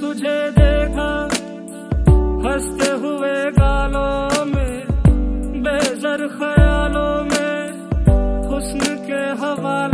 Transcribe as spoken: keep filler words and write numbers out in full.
तुझे देखा हंसते हुए गालों में, बेज़र ख्यालों में, हुस्न के हवाले